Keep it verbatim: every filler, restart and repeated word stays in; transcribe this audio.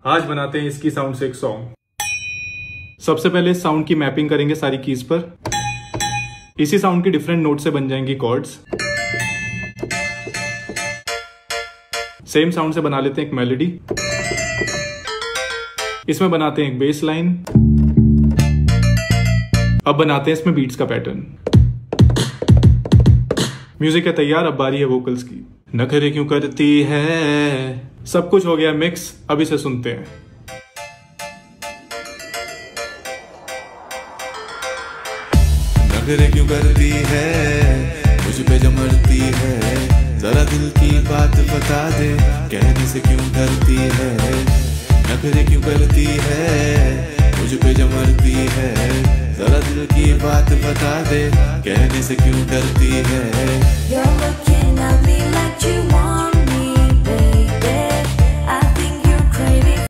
आज बनाते हैं इसकी साउंड से एक सॉन्ग। सबसे पहले इस साउंड की मैपिंग करेंगे सारी कीज पर। इसी साउंड की डिफरेंट नोट से बन जाएंगी कॉर्ड्स। सेम साउंड से बना लेते हैं एक मेलोडी। इसमें बनाते हैं एक बेस लाइन। अब बनाते हैं इसमें बीट्स का पैटर्न। म्यूजिक है तैयार, अब बारी है वोकल्स की। नखरे क्यों करती है, सब कुछ हो गया मिक्स, अब इसे सुनते हैं। नखरे क्यों करती है, मुझ पे जमरती है, जरा दिल की बात बता दे, कहने से क्यों डरती है। नखरे क्यों करती है, मुझ पे जमरती है, जरा दिल की बात बता दे, कहने से क्यों डरती है। You're looking at me like you want